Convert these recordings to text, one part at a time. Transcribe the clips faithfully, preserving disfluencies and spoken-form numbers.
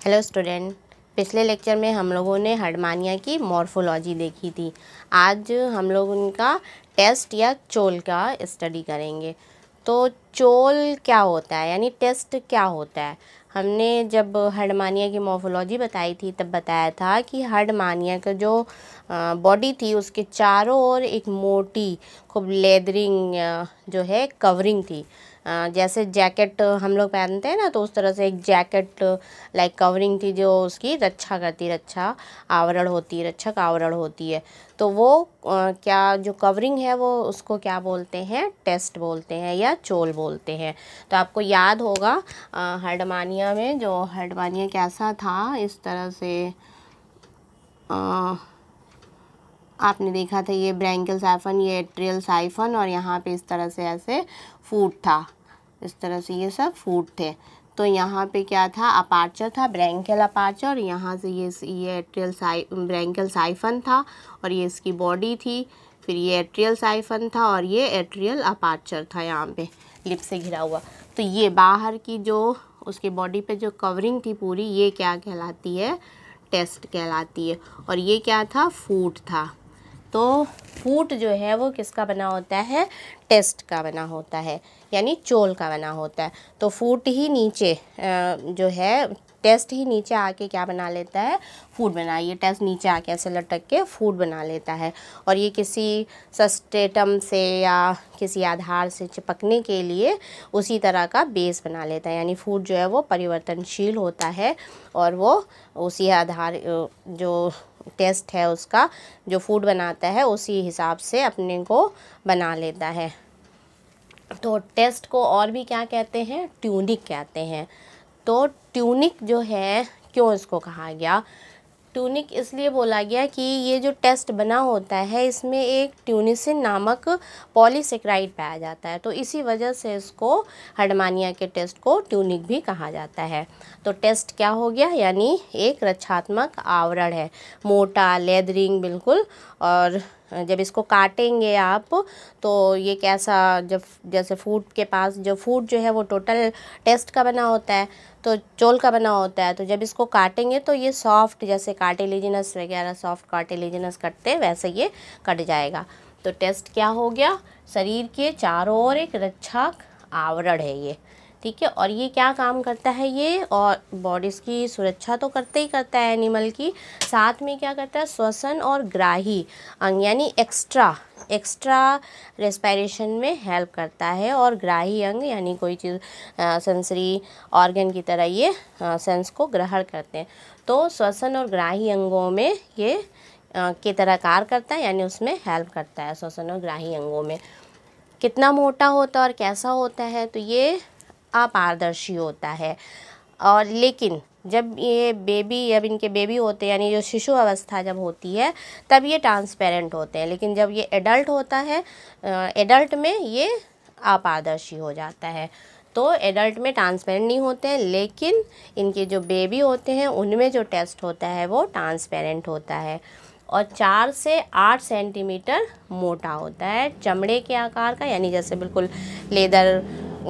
Hello student, पिछले lecture में हम लोगों ने हर्डमानिया की मॉर्फोलॉजी देखी थी। आज हम लोग उनका टेस्ट या चोल का स्टडी करेंगे। तो चोल क्या होता है यानी टेस्ट क्या होता है। हमने जब हर्डमानिया की मॉर्फोलॉजी बताई थी तब बताया था कि हर्डमानिया का जो बॉडी थी उसके चारों ओर एक मोटी खूब लेदरिंग जो है कवरिंग थी। जैसे जैकेट हम लोग पहनते हैं ना, तो उस तरह से एक जैकेट लाइक कवरिंग थी जो उसकी रक्षा करती रक्षा आवरण होती है रक्षक आवरण होती है। तो वो आ, क्या जो कवरिंग है वो उसको क्या बोलते हैं, टेस्ट बोलते हैं या चोल बोलते हैं। तो आपको याद होगा हर्डमानिया में जो हर्डमानिया कैसा था, इस तरह से आ, आपने देखा था ये ब्रैंकियल साइफन, ये एट्रियल साइफन और यहाँ पे इस तरह से ऐसे फूट था, इस तरह से ये सब फूट थे। तो यहाँ पे क्या था, अपार्चर था, ब्रैंकियल अपार्चर, और यहाँ से ये ये एट्रियल साइ ब्रैंकियल साइफन था और ये इसकी बॉडी थी। फिर ये एट्रियल साइफन था और ये एट्रियल अपार्चर था यहाँ पे लिप से घिरा हुआ। तो ये बाहर की जो उसकी बॉडी पे जो कवरिंग थी पूरी, ये क्या कहलाती है, टेस्ट कहलाती है। और ये क्या था, फूट था। तो फूट जो है वो किसका बना होता है, टेस्ट का बना होता है यानी चोल का बना होता है। तो फूट ही नीचे जो है, टेस्ट ही नीचे आके क्या बना लेता है, फूड बना, ये टेस्ट नीचे आके ऐसे लटक के फूड बना लेता है। और ये किसी सब्स्ट्रेटम से या किसी आधार से चिपकने के लिए उसी तरह का बेस बना लेता है। यानी फूड जो है वो परिवर्तनशील होता है और वो उसी आधार जो टेस्ट है उसका जो फूड बनाता है उसी हिसाब से अपने को बना लेता है। तो टेस्ट को और भी क्या कहते हैं, ट्यूनिक कहते हैं। तो ट्यूनिक जो है, क्यों इसको कहा गया ट्यूनिक, इसलिए बोला गया कि ये जो टेस्ट बना होता है इसमें एक ट्यूनिसिन नामक पॉलीसेक्राइड पाया जाता है। तो इसी वजह से इसको हर्डमानिया के टेस्ट को ट्यूनिक भी कहा जाता है। तो टेस्ट क्या हो गया, यानी एक रक्षात्मक आवरण है, मोटा लेदरिंग बिल्कुल। और जब इसको काटेंगे आप तो ये कैसा, जब जैसे फूड के पास जो फूड जो है वो टोटल टेस्ट का बना होता है, तो चोल का बना होता है। तो जब इसको काटेंगे तो ये सॉफ्ट, जैसे कार्टिलेजिनस वगैरह सॉफ्ट कार्टिलेजिनस कटते हैं वैसे ये कट जाएगा। तो टेस्ट क्या हो गया, शरीर के चारों ओर एक रक्षक आवरण है ये, ठीक है। और ये क्या काम करता है, ये और बॉडीज़ की सुरक्षा तो करते ही करता है एनिमल की, साथ में क्या करता है, श्वसन और ग्राही अंग यानी एक्स्ट्रा एक्स्ट्रा रेस्पिरेशन में हेल्प करता है। और ग्राही अंग यानी कोई चीज़ सेंसरी ऑर्गन की तरह ये सेंस को ग्रहण करते हैं। तो श्वसन और ग्राही अंगों में ये आ, की तरह कार्य करता है, यानी उसमें हेल्प करता है श्वसन और ग्राही अंगों में। कितना मोटा होता है और कैसा होता है, तो ये अपारदर्शी होता है। और लेकिन जब ये बेबी जब इनके बेबी होते हैं, यानी जो शिशु अवस्था जब होती है तब ये ट्रांसपेरेंट होते हैं। लेकिन जब ये एडल्ट होता है, एडल्ट में ये अपारदर्शी हो जाता है। तो एडल्ट में ट्रांसपेरेंट नहीं होते हैं, लेकिन इनके जो बेबी होते हैं उनमें जो टेस्ट होता है वो ट्रांसपेरेंट होता है। और चार से आठ सेंटीमीटर मोटा होता है, चमड़े के आकार का, यानी जैसे बिल्कुल लेदर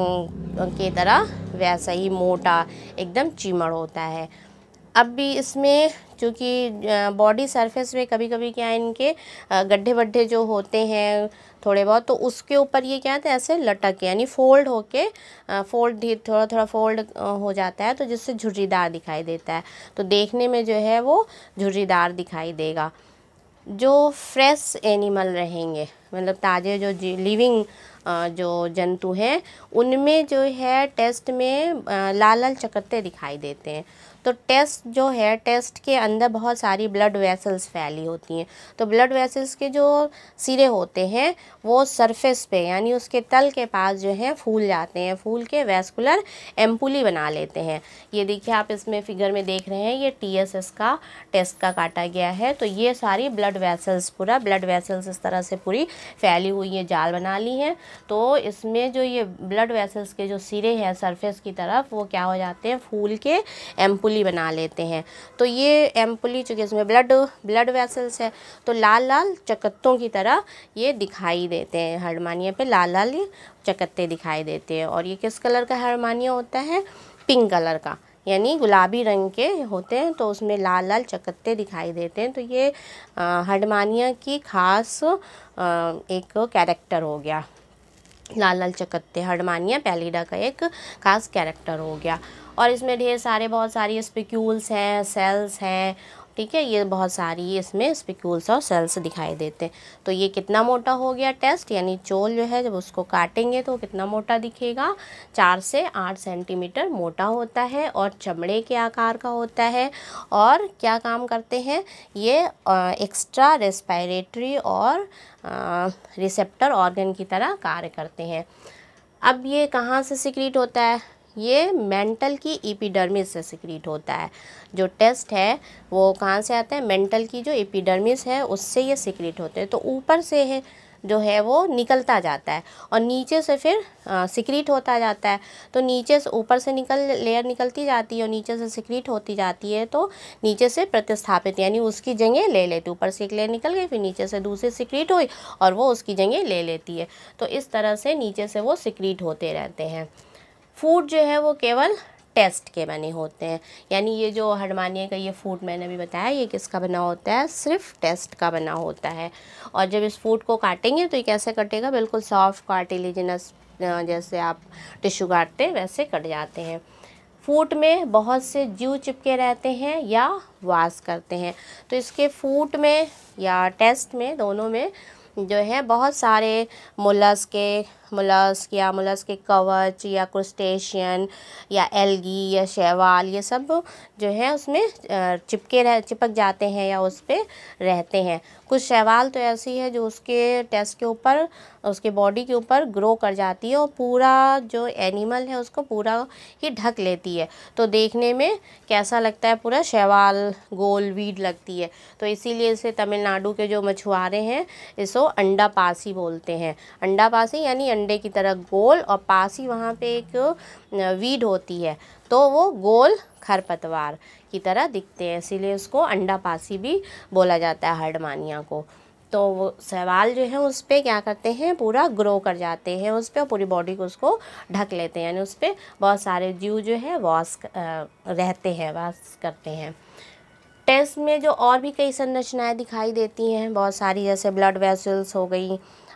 की तरह वैसा ही मोटा एकदम चिमड़ होता है। अब भी इसमें चूँकि बॉडी सरफेस में कभी कभी क्या है, इनके गड्ढे वड्ढे जो होते हैं थोड़े बहुत, तो उसके ऊपर ये क्या है, ऐसे लटक यानी फोल्ड होके फोल्ड थोड़ा थोड़ा फोल्ड हो जाता है, तो जिससे झुर्रीदार दिखाई देता है। तो देखने में जो है वो झुर्रीदार दिखाई देगा। जो फ्रेश एनिमल रहेंगे, मतलब ताज़े जो लिविंग जो जंतु हैं, उनमें जो है टेस्ट में लाल लाल चकत्ते दिखाई देते हैं। तो टेस्ट जो है, टेस्ट के अंदर बहुत सारी ब्लड वेसल्स फैली होती हैं। तो ब्लड वेसल्स के जो सिरे होते हैं वो सरफेस पे यानी उसके तल के पास जो है फूल जाते हैं, फूल के वेस्कुलर एम्पुली बना लेते हैं। ये देखिए आप इसमें फिगर में देख रहे हैं, ये टी एस एस का टेस्ट का काटा गया है। तो ये सारी ब्लड वेसल्स, पूरा ब्लड वेसल्स इस तरह से पूरी फैली हुई है, जाल बना ली हैं। तो इसमें जो ये ब्लड वेसल्स के जो सिरे हैं सरफेस की तरफ, वो क्या हो जाते हैं, फूल के एम्पुली बना लेते हैं। तो ये एम्पुली चूँकि इसमें ब्लड ब्लड वेसल्स है, तो लाल लाल चकत्तों की तरह ये दिखाई देते हैं। हर्डमानिया पे लाल लाल ये चकत्ते दिखाई देते हैं। और ये किस कलर का हर्डमानिया होता है, पिंक कलर का, यानी गुलाबी रंग के होते हैं, तो उसमें लाल लाल चकत्ते दिखाई देते हैं। तो ये हर्डमानिया की खास एक कैरेक्टर हो गया, लाल लाल चकत्ते हर्डमानिया पैलिडा का एक खास कैरेक्टर हो गया। और इसमें ढेर सारे बहुत सारी स्पिक्यूल्स हैं, सेल्स हैं, ठीक है, ये बहुत सारी इसमें स्पिक्यूल्स और सेल्स दिखाई देते हैं। तो ये कितना मोटा हो गया टेस्ट, यानी चोल जो है जब उसको काटेंगे तो कितना मोटा दिखेगा, चार से आठ सेंटीमीटर मोटा होता है और चमड़े के आकार का होता है। और क्या काम करते हैं ये, एक्स्ट्रा रेस्पिरेटरी और रिसेप्टर ऑर्गन की तरह कार्य करते हैं। अब ये कहाँ से सिक्रीट होता है, ये मेंटल की एपिडर्मिस से सिक्रीट होता है। जो टेस्ट है वो कहाँ से आता है, मेंटल की जो एपिडर्मिस है उससे ये सिक्रीट होते हैं। तो ऊपर से है जो है वो निकलता जाता है और नीचे से फिर सिक्रीट होता जाता है। तो नीचे से ऊपर से निकल लेयर निकलती जाती है और नीचे से सिक्रीट होती जाती है, तो नीचे से प्रतिस्थापित यानी उसकी जगह ले लेती। ऊपर से एक लेयर निकल गई, फिर नीचे से दूसरी सिक्रीट हुई और वो उसकी जगह ले लेती है। तो इस तरह से नीचे से वो सिक्रीट होते रहते हैं। फूड जो है वो केवल टेस्ट के बने होते हैं, यानी ये जो हर्डमानिया का ये फूड मैंने अभी बताया ये किसका बना होता है, सिर्फ टेस्ट का बना होता है। और जब इस फूड को काटेंगे तो ये कैसे कटेगा, बिल्कुल सॉफ्ट कार्टिलेजिनस, जैसे आप टिश्यू काटते हैं वैसे कट जाते हैं। फूड में बहुत से जीव चिपके रहते हैं या वास करते हैं। तो इसके फूड में या टेस्ट में दोनों में जो है बहुत सारे मोलस्क मोलस्क या मोलस्क के कवच या क्रुस्टेशियन या एल्गी या शैवाल, ये सब जो है उसमें चिपके रह चिपक जाते हैं या उस पर रहते हैं। कुछ शैवाल तो ऐसी है जो उसके टेस्ट के ऊपर, उसके बॉडी के ऊपर ग्रो कर जाती है और पूरा जो एनिमल है उसको पूरा ही ढक लेती है। तो देखने में कैसा लगता है, पूरा शैवाल गोल वीड लगती है। तो इसीलिए इसे तमिलनाडु के जो मछुआरे हैं इसको अंडा पासी बोलते हैं। अंडा पासी यानी अंडे की तरह गोल, और पासी वहाँ पे एक वीड होती है, तो वो गोल खरपतवार की तरह दिखते हैं, इसीलिए उसको अंडा पासी भी बोला जाता है हर्डमानिया को। तो वो शैवाल जो है उस पर क्या करते हैं, पूरा ग्रो कर जाते हैं उस पर, पूरी बॉडी को उसको ढक लेते हैं, यानी उस पर बहुत सारे जीव जो है वास रहते हैं, वास करते हैं। टेस्ट में जो और भी कई संरचनाएं दिखाई देती हैं बहुत सारी, जैसे ब्लड वेसल्स हो गई,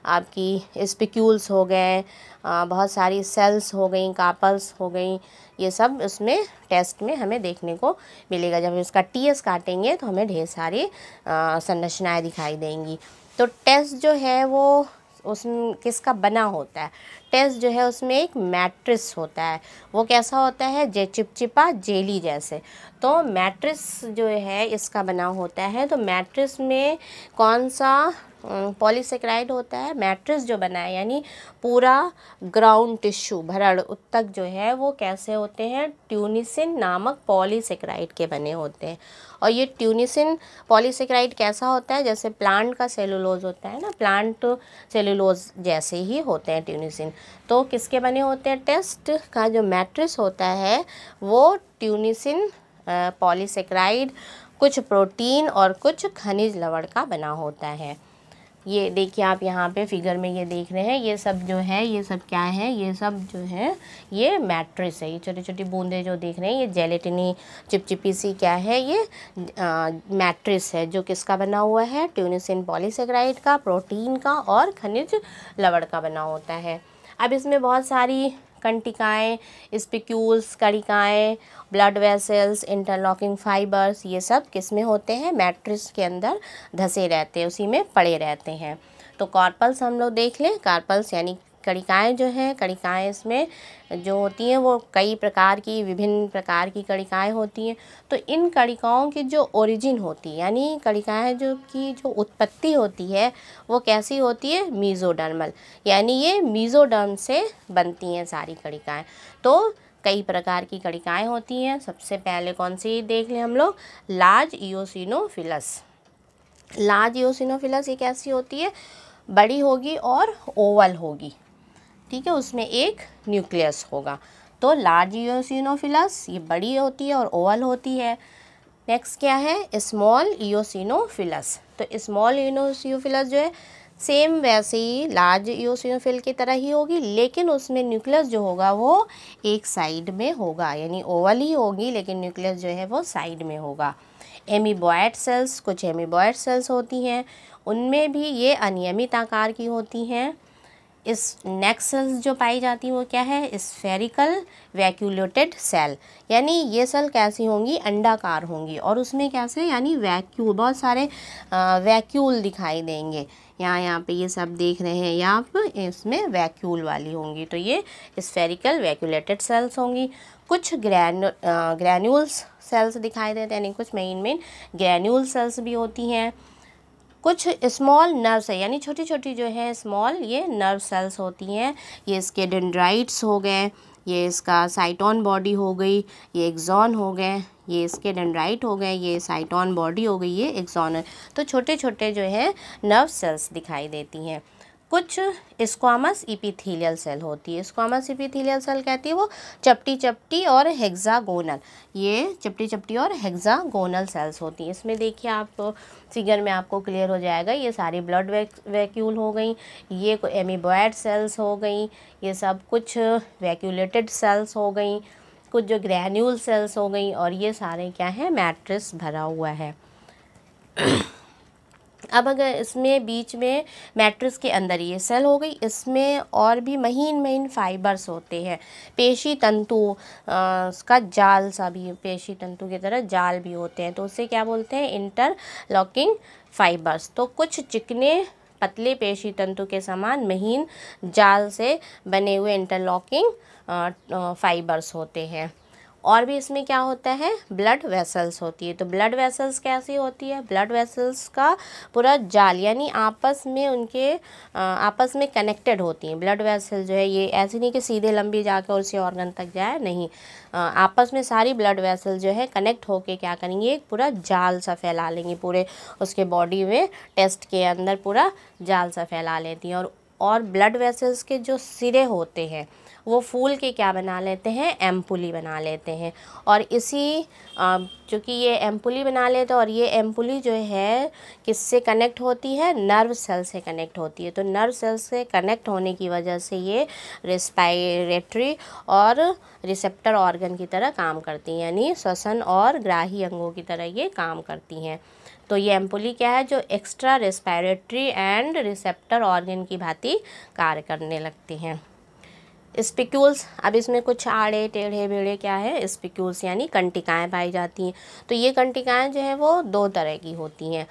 आपकी स्पिक्यूल्स हो गए, बहुत सारी सेल्स हो गई, कार्पल्स हो गई, ये सब उसमें टेस्ट में हमें देखने को मिलेगा। जब हम इसका टीएस काटेंगे तो हमें ढेर सारी संरचनाएं दिखाई देंगी। तो टेस्ट जो है वो उस किसका बना होता है, टेस्ट जो है उसमें एक मैट्रिक्स होता है। वो कैसा होता है, जे चिपचिपा जेली जैसे। तो मैट्रिक्स जो है इसका बना होता है। तो मैट्रिक्स में कौन सा पॉलीसेकेराइड होता है, मैट्रिक्स जो बना है यानी पूरा ग्राउंड टिश्यू भरण उत्तक जो है वो कैसे होते हैं, ट्यूनिसिन नामक पॉलीसेकेराइड के बने होते हैं। और ये ट्यूनिसिन पॉलीसेकेराइड कैसा होता है, जैसे प्लांट का सेलुलोज होता है ना, प्लांट सेलुलोज जैसे ही होते हैं ट्यूनिसिन। तो किसके बने होते हैं, टेस्ट का जो मैट्रिक्स होता है वो ट्यूनिसिन पॉलीसेकेराइड, कुछ प्रोटीन और कुछ खनिज लवण का बना होता है। ये देखिए आप यहाँ पे फिगर में ये देख रहे हैं, ये सब जो है ये सब क्या है, ये सब जो है ये मैट्रिक्स है। ये छोटी छोटी बूंदें जो देख रहे हैं ये जेलेटिनी चिपचिपी सी क्या है, ये मैट्रिक्स है, जो किसका बना हुआ है, ट्यूनिसिन पॉलीसेकेराइड का, प्रोटीन का और खनिज लवण का बना होता है। अब इसमें बहुत सारी कंटिकाएँ, स्पिक्यूल्स, कणिकाएँ, ब्लड वेसल्स, इंटरलॉकिंग फाइबर्स, ये सब किस में होते हैं, मैट्रिक्स के अंदर धसे रहते हैं, उसी में पड़े रहते हैं। तो कार्पल्स हम लोग देख लें, कार्पल्स यानी कणिकाएँ जो हैं, कणिकाएँ इसमें जो होती हैं वो कई प्रकार की, विभिन्न प्रकार की कणिकाएँ होती हैं। तो इन कणिकाओं की जो ओरिजिन होती है, यानी कणिकाएँ जो की जो उत्पत्ति होती है वो कैसी होती है, मीज़ोडर्मल, यानी ये मीज़ोडर्म से बनती हैं सारी कणिकाएँ। तो कई प्रकार की कणिकाएँ होती हैं। सबसे पहले कौन सी देख लें हम लोग, लार्ज इओसिनोफिलस। लार्ज इओसिनोफिलस ये कैसी होती है, बड़ी होगी और ओवल होगी, ठीक है, उसमें एक न्यूक्लियस होगा। तो लार्ज इओसिनोफिलस ये बड़ी होती है और ओवल होती है। नेक्स्ट क्या है, स्मॉल इओसिनोफिलस। तो स्मॉल इओसिनोफिलस जो है सेम वैसे ही लार्ज इओसिनोफिल की तरह ही होगी, लेकिन उसमें न्यूक्लियस जो होगा वो एक साइड में होगा, यानी ओवल ही होगी लेकिन न्यूक्लियस जो है वो साइड में होगा। एमीबॉयड सेल्स, कुछ एमीबॉयड सेल्स होती हैं, उनमें भी ये अनियमित आकार की होती हैं। इस नेक्स्ट सेल्स जो पाई जाती हैं वो क्या है, स्फेरिकल वैक्यूलेटेड सेल, यानी ये सेल कैसी होंगी, अंडाकार होंगी, और उसमें कैसे, यानी वैक्यूल, बहुत सारे वैक्यूल दिखाई देंगे। यहाँ यहाँ पे ये सब देख रहे हैं, यहाँ पे इसमें वैक्यूल वाली होंगी, तो ये स्फेरिकल वैक्यूलेटेड सेल्स होंगी। कुछ ग्रैनु ग्रैन्यूल्स सेल्स दिखाई देते हैं, यानी कुछ मेन मेन ग्रैन्यूल सेल्स भी होती हैं। कुछ स्मॉल नर्व्स है, यानी छोटी छोटी जो है स्मॉल ये नर्व सेल्स होती हैं। ये इसके डेंड्राइट्स हो गए, ये इसका साइटोन बॉडी हो गई, ये एक्सॉन हो गए, ये इसके डेंड्राइट हो गए, ये साइटोन बॉडी हो गई, ये एक्सॉन है। तो छोटे छोटे जो है नर्व सेल्स दिखाई देती हैं। कुछ स्क्वामस इपिथेलियल सेल होती है। स्क्वामस इपिथेलियल सेल कहती है वो चपटी चपटी और हेक्सागोनल, ये चपटी चपटी और हेक्सागोनल सेल्स होती हैं। इसमें देखिए आप फिगर में आपको क्लियर हो जाएगा, ये सारी ब्लड वैक्यूल हो गई, ये एमीबॉयड सेल्स हो गई, ये सब कुछ वैक्यूलेटेड सेल्स हो गई, कुछ जो ग्रैन्यूल सेल्स हो गई, और ये सारे क्या है, मैट्रिक्स भरा हुआ है। अब अगर इसमें बीच में मैट्रिक्स के अंदर ये सेल हो गई, इसमें और भी महीन महीन फाइबर्स होते हैं, पेशी तंतु का जाल सा भी, पेशी तंतु की तरह जाल भी होते हैं, तो उसे क्या बोलते हैं, इंटरलॉकिंग फाइबर्स। तो कुछ चिकने पतले पेशी तंतु के समान महीन जाल से बने हुए इंटरलॉकिंग फाइबर्स होते हैं। और भी इसमें क्या होता है, ब्लड वेसल्स होती है। तो ब्लड वेसल्स कैसी होती है, ब्लड वेसल्स का पूरा जाल, यानी आपस में उनके आपस में कनेक्टेड होती हैं। ब्लड वेसल जो है ये ऐसी नहीं कि सीधे लंबी जाकर उसी ऑर्गन तक जाए, नहीं, आपस में सारी ब्लड वेसल जो है कनेक्ट होके क्या करेंगे, एक पूरा जाल सा फैला लेंगी, पूरे उसके बॉडी में टेस्ट के अंदर पूरा जाल सा फैला लेती हैं। और और ब्लड वेसल्स के जो सिरे होते हैं वो फूल के क्या बना लेते हैं, एम्पुली बना लेते हैं। और इसी चूँकि ये एम्पुली बना लेते हैं, और ये एम्पुली जो है किससे कनेक्ट होती है, नर्व सेल से कनेक्ट होती है। तो नर्व सेल से कनेक्ट होने की वजह से ये रेस्पिरेटरी और रिसेप्टर ऑर्गन की तरह काम करती हैं, यानी श्वसन और ग्राही अंगों की तरह ये काम करती हैं। तो ये एम्पुली क्या है, जो extra respiratory and receptor organ की भांति कार्य करने लगती हैं। स्पिक्यूल्स, अब इसमें कुछ आड़े टेढ़े बेड़े क्या है, स्पिक्यूल्स यानी कंटिकाएँ पाई जाती हैं। तो ये कंटिकाएँ जो है वो दो तरह की होती हैं।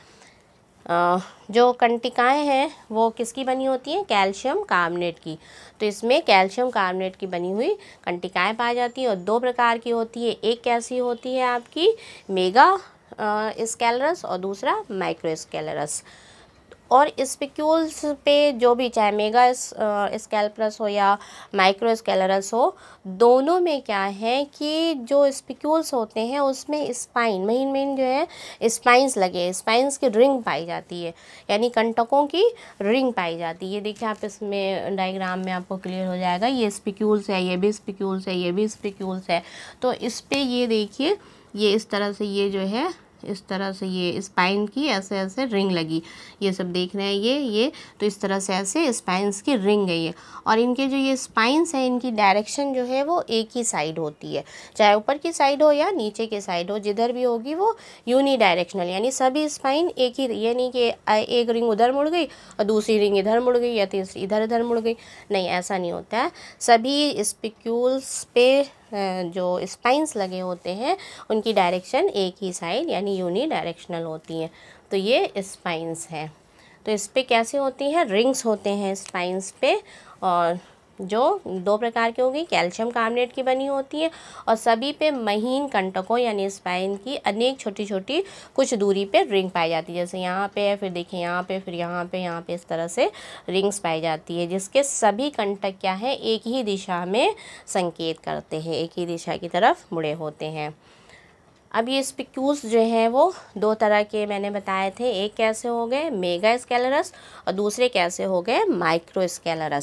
जो कंटिकाएँ हैं वो किसकी बनी होती हैं, कैल्शियम कार्बोनेट की। तो इसमें कैल्शियम कार्बोनेट की बनी हुई कंटिकाएँ पाई जाती हैं, और दो प्रकार की होती है। एक कैसी होती है आपकी मेगा स्केलरस, और दूसरा माइक्रो स्केलरस। और स्पिक्यूल्स पे जो भी, चाहे मेगा स्केलरस हो या माइक्रो स्केलरस हो, दोनों में क्या है कि जो स्पिक्यूल्स होते हैं उसमें स्पाइन, महीन महीन जो है स्पाइंस लगे, स्पाइंस की रिंग पाई जाती है, यानी कंटकों की रिंग पाई जाती है। ये देखिए आप इसमें डायग्राम में आपको क्लियर हो जाएगा, ये स्पिक्यूल्स है, ये भी स्पिक्यूल्स है, ये भी स्पिक्यूल्स है। तो इस पे ये देखिए, ये इस तरह से ये जो है इस तरह से ये स्पाइन की ऐसे ऐसे रिंग लगी, ये सब देख रहे हैं ये ये तो इस तरह से ऐसे स्पाइंस की रिंग है ये। और इनके जो ये स्पाइंस हैं इनकी डायरेक्शन जो है वो एक ही साइड होती है, चाहे ऊपर की साइड हो या नीचे की साइड हो, जिधर भी होगी वो यूनी डायरेक्शनल, यानी सभी स्पाइन एक ही, ये नहीं कि एक रिंग उधर मुड़ गई और दूसरी रिंग इधर मुड़ गई या तीसरी इधर इधर मुड़ गई, नहीं, ऐसा नहीं होता है। सभी स्पिक्यूल्स पे जो स्पाइंस लगे होते हैं उनकी डायरेक्शन एक ही साइड यानी यूनी डायरेक्शनल होती हैं। तो ये स्पाइंस हैं। तो इस पे कैसे होती हैं, रिंग्स होते हैं स्पाइंस पे, और जो दो प्रकार की होगी, कैल्शियम कार्बोनेट की बनी होती है, और सभी पे महीन कंटकों यानी स्पाइन की अनेक छोटी छोटी कुछ दूरी पे रिंग पाई जाती है। जैसे यहाँ पे है, फिर देखिए यहाँ पे, फिर यहाँ पे, यहाँ पे, इस तरह से रिंग्स पाई जाती है, जिसके सभी कंटक क्या है, एक ही दिशा में संकेत करते हैं, एक ही दिशा की तरफ मुड़े होते हैं। अब ये स्पिक्यूल्स जो हैं वो दो तरह के मैंने बताए थे, एक कैसे हो गए मेगा स्केलरस और दूसरे कैसे हो गए माइक्रो स्केलरस।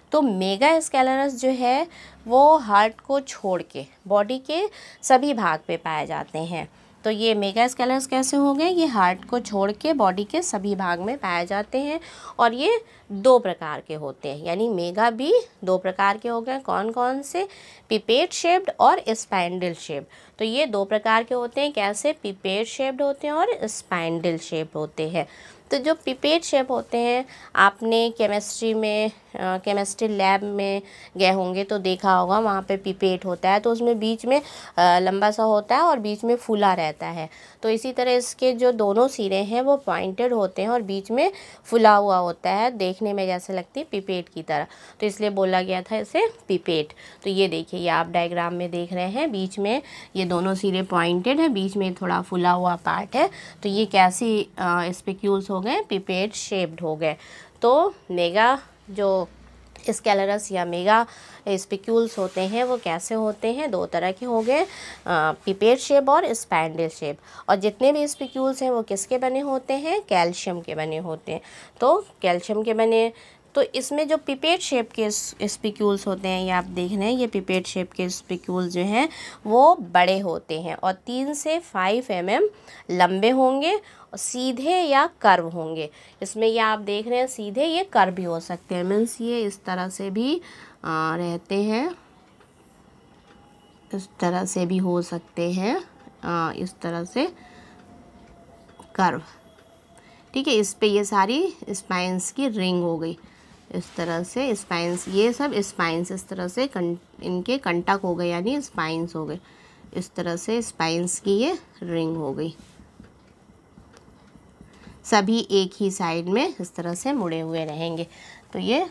तो मेगा स्केलेरस जो है वो हार्ट को छोड़ के बॉडी के सभी भाग पे पाए जाते हैं। तो ये मेगा स्केलेरस कैसे हो गए, ये हार्ट को छोड़ के बॉडी के सभी भाग में पाए जाते हैं और ये दो प्रकार के होते हैं, यानी मेगा भी दो प्रकार के हो गए। कौन कौन से, पिपेट शेप्ड और स्पाइंडल शेप्ड। तो ये दो प्रकार के होते हैं, कैसे, पिपेट शेप्ड होते हैं और स्पाइंडल शेप्ड होते हैं। तो जो पिपेट शेप होते हैं, आपने केमिस्ट्री में केमिस्ट्री लैब में गए होंगे तो देखा होगा, वहाँ पे पिपेट होता है तो उसमें बीच में आ, लंबा सा होता है और बीच में फूला रहता है। तो इसी तरह इसके जो दोनों सिरे हैं वो पॉइंटेड होते हैं और बीच में फुला हुआ होता है, देखने में जैसे लगती है पिपेट की तरह, तो इसलिए बोला गया था इसे पिपेट। तो ये देखिए, ये आप डायग्राम में देख रहे हैं, बीच में ये दोनों सिरे पॉइंटेड है, बीच में थोड़ा फुला हुआ पार्ट है। तो ये कैसी स्पिक्यूल्स हो गए, पिपेट शेप्ड हो गए। तो मेगा जो स्केलेरस या मेगा स्पिक्यूल्स होते हैं वो कैसे होते हैं, दो तरह के हो गए, पिपेट शेप और स्पाइंडल शेप। और जितने भी स्पिक्यूल्स हैं वो किसके बने होते हैं, कैल्शियम के बने होते हैं। तो कैल्शियम के बने, तो इसमें जो पिपेट शेप के स्पिक्यूल्स होते हैं, ये आप देख रहे हैं, ये पिपेट शेप के स्पिक्यूल्स जो हैं वो बड़े होते हैं और तीन से फाइव एम एम लंबे होंगे, सीधे या कर्व होंगे। इसमें ये आप देख रहे हैं सीधे, ये कर्व भी हो सकते हैं, मीन्स ये इस तरह से भी आ, रहते हैं, इस तरह से भी हो सकते हैं, आ, इस तरह से कर्व, ठीक है। इस पे ये सारी स्पाइंस की रिंग हो गई, इस तरह से स्पाइंस, ये सब स्पाइंस इस तरह से कं, इनके कंटक हो गए, यानी स्पाइंस हो गए, इस तरह से स्पाइंस की ये रिंग हो गई, सभी एक ही साइड में इस तरह से मुड़े हुए रहेंगे। तो ये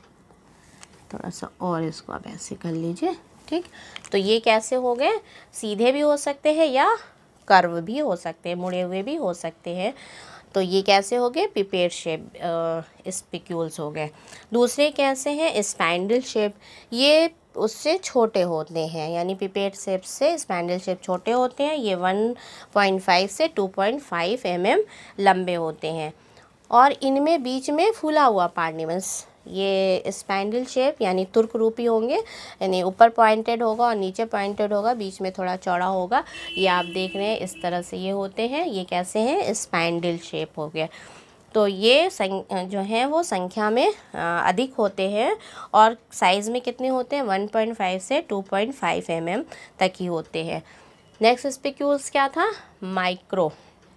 थोड़ा सा और इसको आप ऐसे कर लीजिए, ठीक। तो ये कैसे हो गए, सीधे भी हो सकते हैं या कर्व भी हो सकते हैं, मुड़े हुए भी हो सकते हैं। तो ये कैसे हो गए, पिपेट शेप स्पिक्यूल्स हो गए। दूसरे कैसे हैं, स्पाइंडल शेप, ये उससे छोटे होते हैं, यानी पिपेट शेप से स्पाइंडल शेप छोटे होते हैं। ये वन पॉइंट फाइव से two point five M M लंबे होते हैं और इनमें बीच में फूला हुआ पार्ट, मीन्स ये स्पाइंडल शेप यानी तुर्क रूपी होंगे, यानी ऊपर पॉइंटेड होगा और नीचे पॉइंटेड होगा, बीच में थोड़ा चौड़ा होगा। ये आप देख रहे हैं इस तरह से ये होते हैं, ये कैसे हैं, स्पाइंडल शेप हो गया। तो ये जो हैं वो संख्या में अधिक होते हैं और साइज़ में कितने होते हैं, वन पॉइंट फाइव से two point five M M तक ही होते हैं। नेक्स्ट स्पिक्यूल्स क्या था, माइक्रो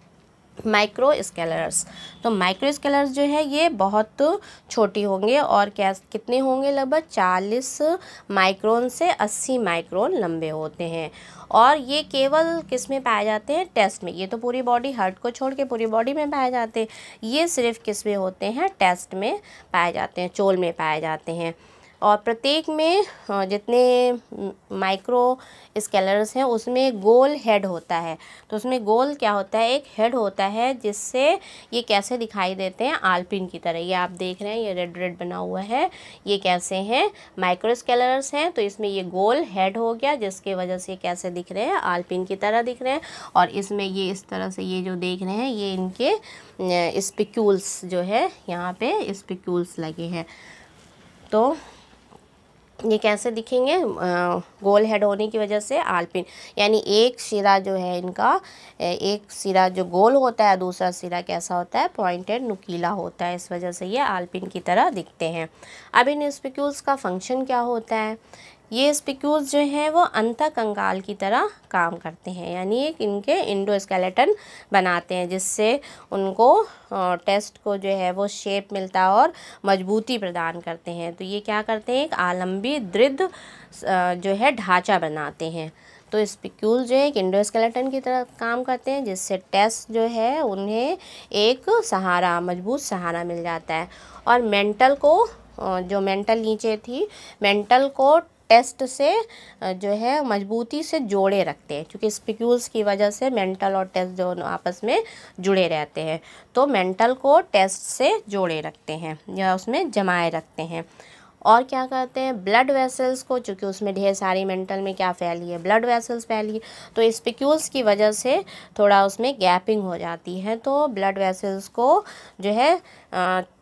माइक्रो स्केलेरस। तो माइक्रो स्केलेरस जो है ये बहुत छोटी होंगे और क्या कितने होंगे, लगभग चालीस माइक्रोन से अस्सी माइक्रोन लंबे होते हैं और ये केवल किस में पाए जाते हैं, टेस्ट में। ये तो पूरी बॉडी, हार्ट को छोड़ के पूरी बॉडी में पाए जाते हैं, ये सिर्फ किस में होते हैं, टेस्ट में पाए जाते हैं, चोल में पाए जाते हैं। और प्रत्येक में जितने माइक्रो स्केलेरस हैं उसमें गोल हेड होता है। तो उसमें गोल क्या होता है, एक हेड होता है जिससे ये कैसे दिखाई देते हैं, आलपिन की तरह। ये आप देख रहे हैं ये रेड रेड बना हुआ है, ये कैसे हैं, माइक्रो स्केलेरस हैं। तो इसमें ये गोल हेड हो गया जिसके वजह से कैसे दिख रहे हैं, आलपिन की तरह दिख रहे हैं। और इसमें ये इस तरह से ये जो देख रहे हैं ये इनके स्पिक्यूल्स जो है, यहाँ पे स्पिक्यूल्स लगे हैं। तो ये कैसे दिखेंगे, गोल हेड होने की वजह से आलपिन, यानी एक सिरा जो है इनका, एक सिरा जो गोल होता है, दूसरा सिरा कैसा होता है, पॉइंटेड, नुकीला होता है, इस वजह से ये आलपिन की तरह दिखते हैं। अब इन स्पिक्यूल्स का फंक्शन क्या होता है, ये स्पिक्यूल्स जो हैं वो अंतःकंकाल की तरह काम करते हैं, यानी एक इनके इंडोस्केलेटन बनाते हैं जिससे उनको टेस्ट को जो है वो शेप मिलता है और मजबूती प्रदान करते हैं। तो ये क्या करते हैं, एक आलंबी दृढ़ जो है ढांचा बनाते हैं। तो स्पिक्यूल जो है एक इंडोस्केलेटन की तरह काम करते हैं जिससे टेस्ट जो है उन्हें एक सहारा, मजबूत सहारा मिल जाता है। और मेंटल को, जो मेंटल नीचे थी, मेंटल को टेस्ट से जो है मजबूती से जोड़े रखते हैं, क्योंकि स्पिक्यूल्स की वजह से मेंटल और टेस्ट जो आपस में जुड़े रहते हैं। तो मेंटल को टेस्ट से जोड़े रखते हैं या उसमें जमाए रखते हैं। और क्या करते हैं, ब्लड वेसल्स को, चूँकि उसमें ढेर सारी मेंटल में क्या फैली है, ब्लड वेसल्स फैली है, तो स्पिक्यूल्स की वजह से थोड़ा उसमें गैपिंग हो जाती है। तो ब्लड वेसल्स को जो है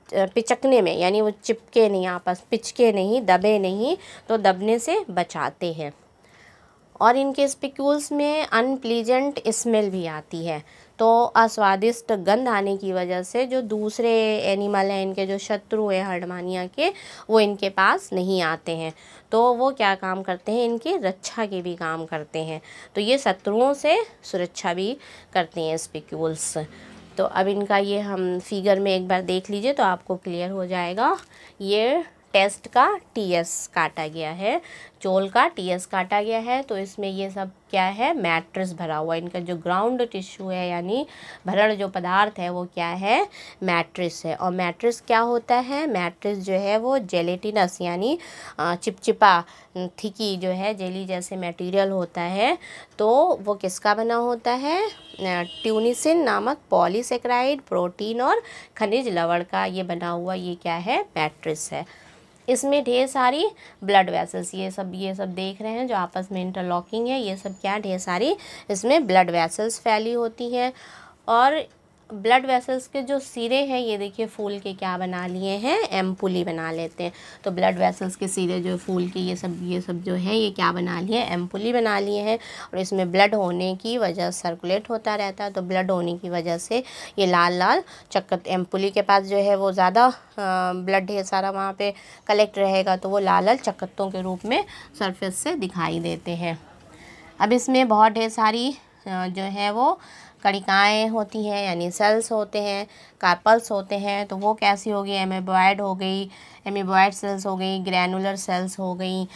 पिचकने में, यानी वो चिपके नहीं आपस, पिचके नहीं, दबे नहीं, तो दबने से बचाते हैं। और इनके स्पिक्यूल्स में अनप्लीजेंट स्मेल भी आती है, तो अस्वादिष्ट गंध आने की वजह से जो दूसरे एनिमल हैं, इनके जो शत्रु हैं हर्डमानिया के, वो इनके पास नहीं आते हैं। तो वो क्या काम करते हैं, इनकी रक्षा के भी काम करते हैं। तो ये शत्रुओं से सुरक्षा भी करते हैं स्पिक्यूल्स। तो अब इनका ये हम फिगर में एक बार देख लीजिए तो आपको क्लियर हो जाएगा। ये टेस्ट का टी एस काटा गया है, चोल का टी एस काटा गया है। तो इसमें ये सब क्या है, मैट्रिक्स भरा हुआ है। इनका जो ग्राउंड टिश्यू है यानी भरण जो पदार्थ है वो क्या है, मैट्रिक्स है। और मैट्रिक्स क्या होता है, मैट्रिक्स जो है वो जेलेटिनस यानी चिपचिपा थिकी जो है जेली जैसे मटेरियल होता है। तो वो किसका बना होता है, ट्यूनिसिन नामक पॉलीसेकेराइड प्रोटीन और खनिज लवण का ये बना हुआ ये क्या है, मैट्रिक्स है। इसमें ढेर सारी ब्लड वेसल्स, ये सब ये सब देख रहे हैं जो आपस में इंटरलॉकिंग है, ये सब क्या ढेर सारी इसमें ब्लड वेसल्स फैली होती हैं। और ब्लड वेसल्स के जो सिरे हैं ये देखिए फूल के क्या बना लिए हैं, एम्पुली बना लेते हैं। तो ब्लड वेसल्स के सिरे जो फूल के ये सब ये सब जो है ये क्या बना लिए हैं, एम्पुली बना लिए हैं। और इसमें ब्लड होने की वजह सर्कुलेट होता रहता है, तो ब्लड होने की वजह से ये लाल लाल चक्कर, एम्पुली के पास जो है वो ज़्यादा ब्लड ढेर सारा वहाँ पे कलेक्ट रहेगा, तो वो लाल लाल चक्कत्तों के रूप में सरफेस से दिखाई देते हैं। अब इसमें बहुत ढेर सारी जो है वो कणिकाएँ होती हैं यानी सेल्स होते हैं, कार्पल्स होते हैं। तो वो कैसी होगी, एमीबॉयड हो गई, एमीबॉयड सेल्स हो गई, ग्रैनुलर सेल्स हो गई,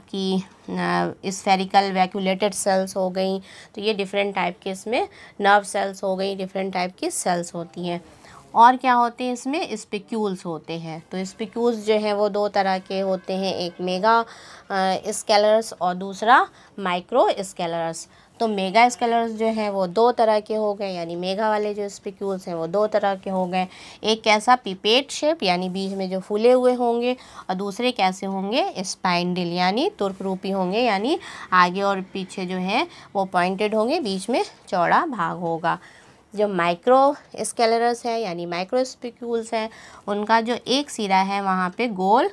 आपकी स्फेरिकल वैक्यूलेटेड सेल्स हो गई। तो ये डिफरेंट टाइप के इसमें नर्व सेल्स हो गई, डिफरेंट टाइप की सेल्स होती हैं। और क्या होते हैं इसमें, स्पिक्यूल्स होते हैं। तो स्पिक्यूल्स जो है वो दो तरह के होते हैं, एक मेगा स्केलर्स और दूसरा माइक्रो स्केलर्स। तो मेगा स्केलर्स जो हैं वो दो तरह के हो गए, यानी मेगा वाले जो स्पिक्यूल्स हैं वो दो तरह के हो गए। एक कैसा, पिपेट शेप यानी बीच में जो फूले हुए होंगे, और दूसरे कैसे होंगे, स्पाइंडल यानी तुर्क रूपी होंगे, यानी आगे और पीछे जो है वो पॉइंटेड होंगे, बीच में चौड़ा भाग होगा। जो माइक्रो स्केलरस है यानी माइक्रो स्पिक्यूल्स हैं, उनका जो एक सिरा है वहाँ पे गोल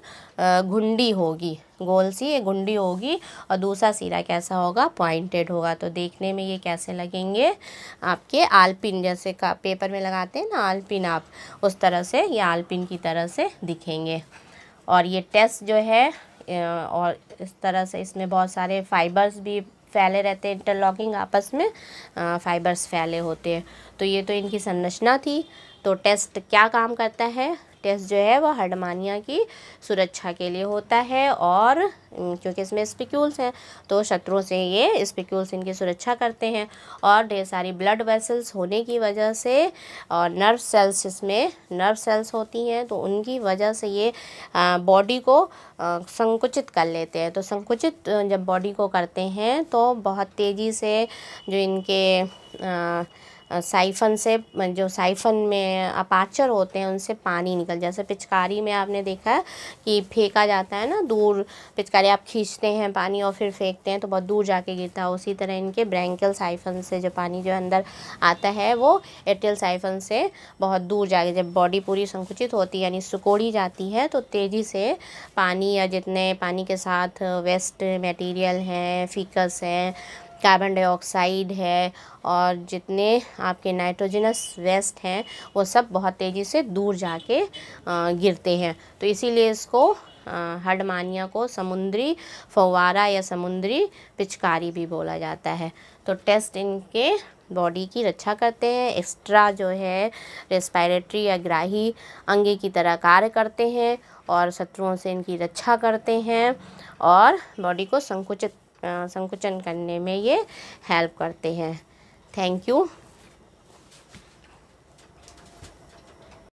घुंडी होगी, गोल सी ये घुंडी होगी, और दूसरा सिरा कैसा होगा, पॉइंटेड होगा। तो देखने में ये कैसे लगेंगे, आपके आलपिन जैसे का पेपर में लगाते हैं ना आलपिन, आप उस तरह से ये आलपिन की तरह से दिखेंगे। और ये टेस्ट जो है और इस तरह से इसमें बहुत सारे फाइबर्स भी फैले रहते हैं, इंटरलॉकिंग आपस में फाइबर्स फैले होते हैं। तो ये तो इनकी संरचना थी। तो टेस्ट क्या काम करता है, टेस्ट जो है वो हर्डमानिया की सुरक्षा के लिए होता है। और क्योंकि इसमें स्पिक्यूल्स हैं तो शत्रुओं से ये स्पिक्यूल्स इनकी सुरक्षा करते हैं। और ढेर सारी ब्लड वेसल्स होने की वजह से और नर्व सेल्स, इसमें नर्व सेल्स होती हैं तो उनकी वजह से ये बॉडी को संकुचित कर लेते हैं। तो संकुचित जब बॉडी को करते हैं तो बहुत तेज़ी से जो इनके आ, साइफन से, जो साइफन में अपार्चर होते हैं उनसे पानी निकल, जैसे पिचकारी में आपने देखा है कि फेंका जाता है ना दूर, पिचकारी आप खींचते हैं पानी और फिर फेंकते हैं तो बहुत दूर जाके गिरता है, उसी तरह इनके ब्रैंकियल साइफन से जो पानी जो अंदर आता है वो एट्रियल साइफन से बहुत दूर जाके, जब बॉडी पूरी संकुचित होती है यानी सुकोड़ी जाती है तो तेज़ी से पानी या जितने पानी के साथ वेस्ट मटेरियल हैं, फीकस है, कार्बन डाइऑक्साइड है और जितने आपके नाइट्रोजनस वेस्ट हैं वो सब बहुत तेज़ी से दूर जाके गिरते हैं। तो इसीलिए इसको हर्डमानिया को समुद्री फव्वारा या समुद्री पिचकारी भी बोला जाता है। तो टेस्ट इनके बॉडी की रक्षा करते हैं, एक्स्ट्रा जो है रेस्पिरेटरी या ग्राही अंगे की तरह कार्य करते हैं और शत्रुओं से इनकी रक्षा करते हैं और बॉडी को संकुचित संकुचन करने में ये हेल्प करते हैं। Thank you.